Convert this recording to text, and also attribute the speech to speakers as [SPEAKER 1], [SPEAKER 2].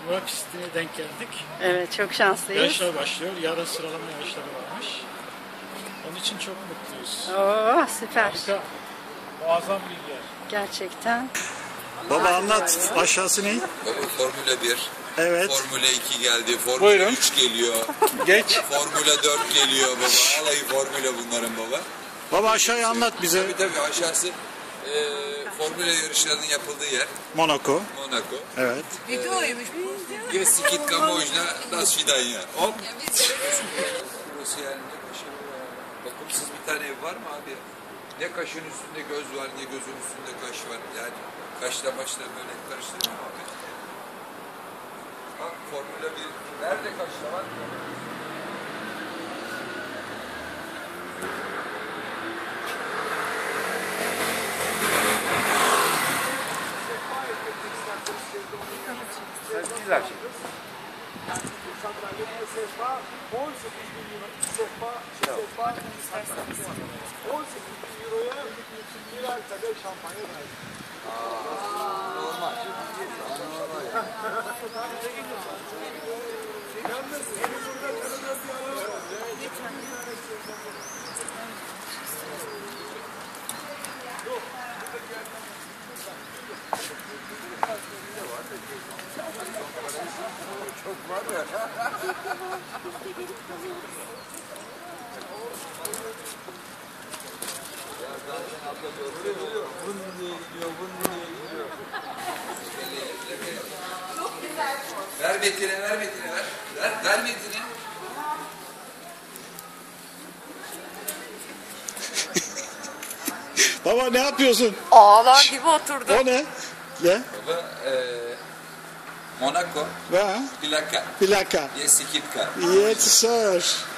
[SPEAKER 1] Burak pistine denk geldik.
[SPEAKER 2] Evet, çok şanslıyız.
[SPEAKER 1] Yarışlar başlıyor. Yarın sıralama yarışları varmış. Onun için çok mutluyuz.
[SPEAKER 2] Oo, süper.
[SPEAKER 1] Harika. Muazzam bir yer.
[SPEAKER 2] Gerçekten.
[SPEAKER 3] Baba anlat, aşağısı ne?
[SPEAKER 4] Baba Formula 1.
[SPEAKER 3] Evet.
[SPEAKER 4] Formula 2 geldi. Formula
[SPEAKER 1] Buyurun.
[SPEAKER 4] 3 geliyor.
[SPEAKER 3] Geç.
[SPEAKER 4] Formula 4 geliyor baba. Alayı Formula bunların baba.
[SPEAKER 3] Baba aşağıyı anlat bize.
[SPEAKER 4] Tabii aşağısı Formula yarışlarının yapıldığı yer.
[SPEAKER 3] Monaco.
[SPEAKER 4] Monaco.
[SPEAKER 3] Evet.
[SPEAKER 5] Videoymuş.
[SPEAKER 4] Ve Skit Kamojna Das Vidanya. Hop. Burası yani ne kaşı. Bakımsız bir tane ev var mı abi? Ne kaşın üstünde göz var, ne gözün üstünde kaş var. Yani kaşla başla böyle karıştırma abi. Bak Formula 1. Nerede kaşla var?
[SPEAKER 6] Güzel şey. Çok var ya.
[SPEAKER 4] Ver Metin'e, ver Metin'e, ver. Ver Metin'e.
[SPEAKER 3] Baba ne yapıyorsun?
[SPEAKER 5] Ağlar gibi oturdu.
[SPEAKER 3] O ne? Ne?
[SPEAKER 4] Baba, Monaco,
[SPEAKER 3] Ha?
[SPEAKER 4] plaka,
[SPEAKER 3] Plaka.
[SPEAKER 4] Yesikipka.
[SPEAKER 3] Yes sir.